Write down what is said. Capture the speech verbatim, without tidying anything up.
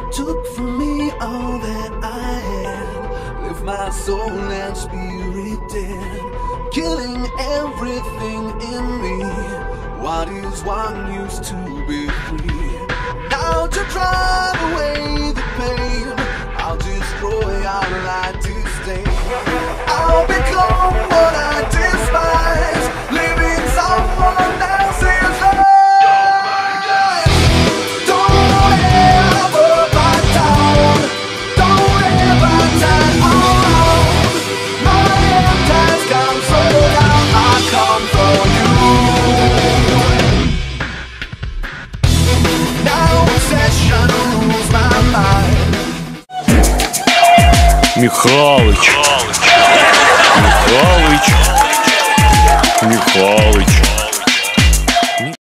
took from me all that I had, left my soul and spirit dead, killing everything in me. What is one used to be free? Now to drive away the pain, I'll destroy all I disdain. I'll become what I despise, living someone else's life. Михалыч.